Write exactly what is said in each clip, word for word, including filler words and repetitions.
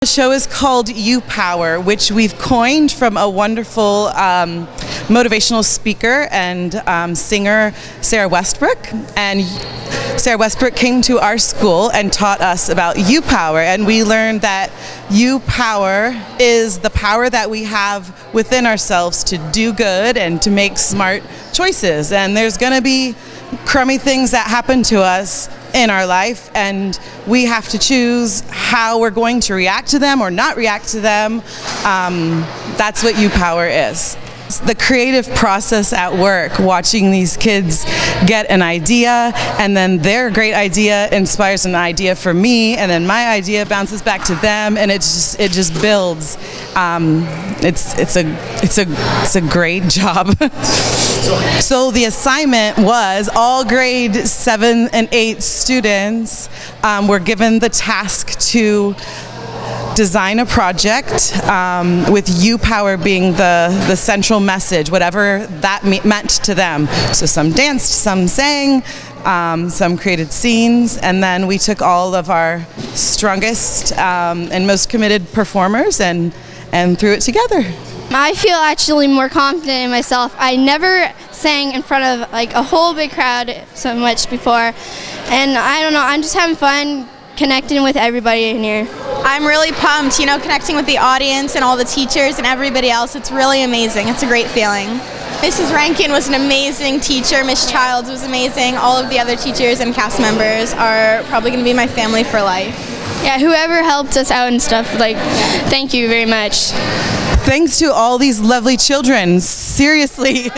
The show is called You Power, which we've coined from a wonderful um, motivational speaker and um, singer, Sarah Westbrook. And Sarah Westbrook came to our school and taught us about You Power, and we learned that You Power is the power that we have within ourselves to do good and to make smart choices. And there's going to be crummy things that happen to us in our life, and we have to choose how we're going to react to them or not react to them. Um, that's what You Power is. The creative process at work, watching these kids get an idea, and then their great idea inspires an idea for me, and then my idea bounces back to them, and it's just it just builds. Um, it's it's a it's a it's a great job. So the assignment was all grade seven and eight students um, were given the task to design a project um, with You Power being the, the central message, whatever that me meant to them. So some danced, some sang, um, some created scenes, and then we took all of our strongest um, and most committed performers and, and threw it together. I feel actually more confident in myself. I never sang in front of like a whole big crowd so much before, and I don't know, I'm just having fun connecting with everybody in here. I'm really pumped, you know, connecting with the audience and all the teachers and everybody else. It's really amazing. It's a great feeling. Missus Rankin was an amazing teacher. Miss Childs was amazing. All of the other teachers and cast members are probably going to be my family for life. Yeah, whoever helped us out and stuff, like, thank you very much. Thanks to all these lovely children, seriously.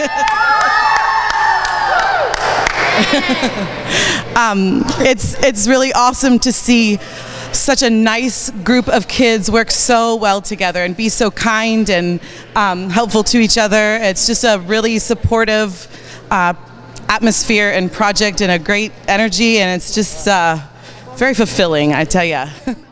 um, it's, it's really awesome to see such a nice group of kids work so well together and be so kind and um, helpful to each other. It's just a really supportive uh, atmosphere and project and a great energy, and it's just uh, very fulfilling, I tell ya.